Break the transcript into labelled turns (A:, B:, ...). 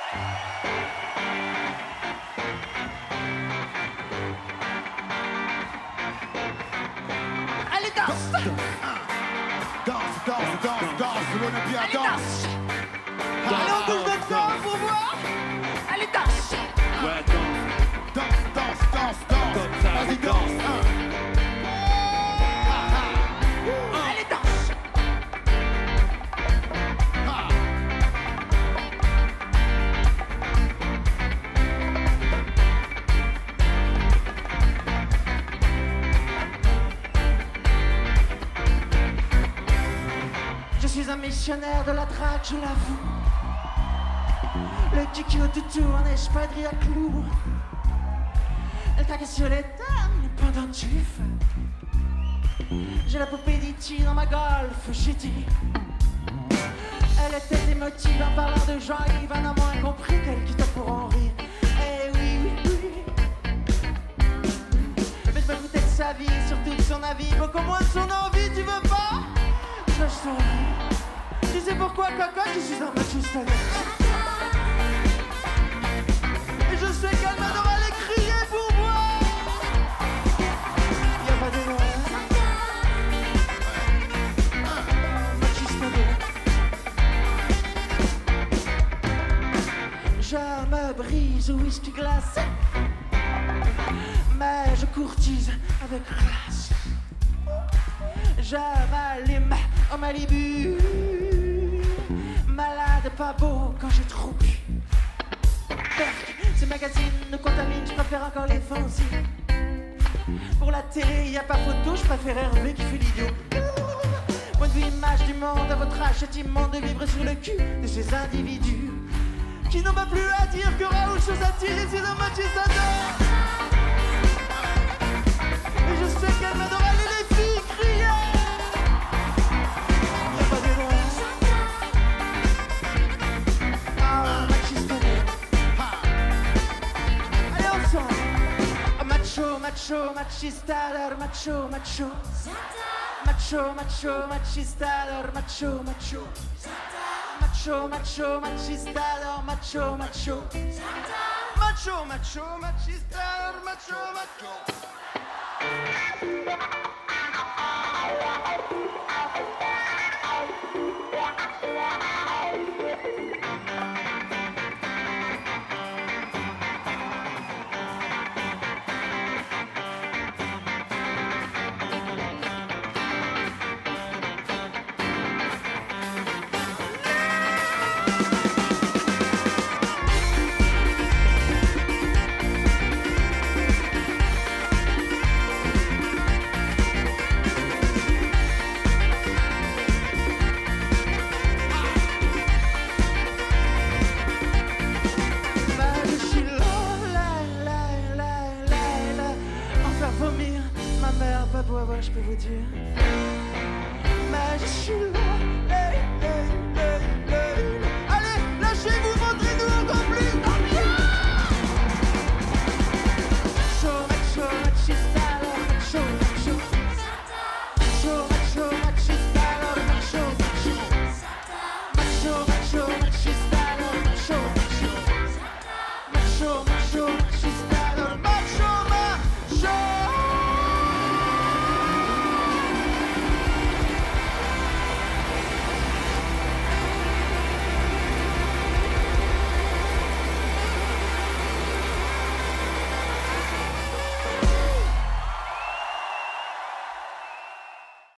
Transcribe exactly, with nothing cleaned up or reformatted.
A: Allez, danse.
B: Danse, danse, danse, danse, l'Olympia
A: Allez,
B: danse.
A: danse. Allez, on bouge le temps pour voir. Allez, danse.
C: Ouais, danse,
B: Danse, danse, danse, danse.
C: comme ça,
B: Vas-y, danse. Un.
A: Allez, danse.
B: Ah.
A: Je suis un missionnaire de la drague, je l'avoue. Le kiki au tout tourne et je padris à clous. Elle craque sur les dames pendant que tu fais. J'ai la poupée d'E T dans ma golf, j'ai dit. Elle était émotive en parlant de Jean-Yves, en a moins compris qu'elle quittait pour en rire. Eh oui, oui, oui. Mais je me foutais de sa vie, surtout de son avis, beaucoup moins de son envie, tu veux pas? Je t'envie. Tu sais pourquoi, cocotte, je suis un machiste. Et je sais qu'elle m'adore aller crier pour moi. Y'a pas de nom. Machiste. Je me brise au whisky glacé, mais je courtise avec classe. Je m'allume au Malibu, malade pas beau quand j'ai trop bu. Berk, ces magazines nous contaminent, je préfère encore les fanzines. Pour la télé, y a pas photo, je préfère Hervé qui fait l'idiot. Point de vue image du monde, à votre âge, c'est immonde de vivre sur le cul de ces individus qui n'ont pas plus à dire que Raoul chose à tirer, c'est un machiste adore. Et je sais qu'elle m'adore, allez les filles, crier. Y'a pas de loin. Ah, machiste adore. Allez ensemble. Oh, macho, macho, machiste adore, macho, macho. Macho, macho, machiste adore, macho, macho. Macho, macho, machista, alors macho, macho. Macho, macho, machista, alors macho, macho. Je peux vous dire